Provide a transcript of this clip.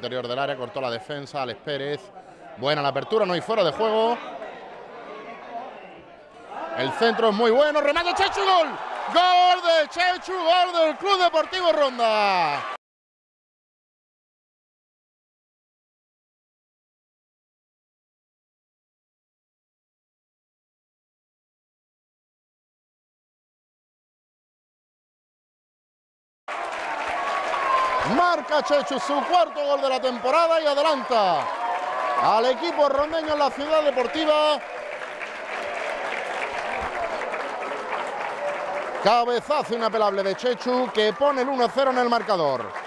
interior del área, cortó la defensa, Alex Pérez. Buena la apertura, no hay fuera de juego. El centro es muy bueno, remate Chechu, gol. Gol de Chechu, gol del Club Deportivo Ronda. Marca Chechu su cuarto gol de la temporada y adelanta al equipo rondeño en la Ciudad Deportiva. Cabezazo inapelable de Chechu que pone el 1-0 en el marcador.